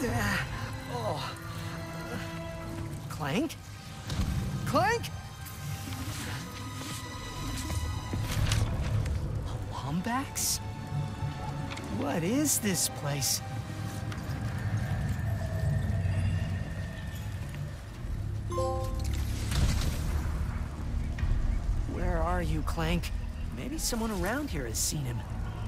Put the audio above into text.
Oh. Clank? Clank? A Wombax? What is this place? Where are you, Clank? Maybe someone around here has seen him.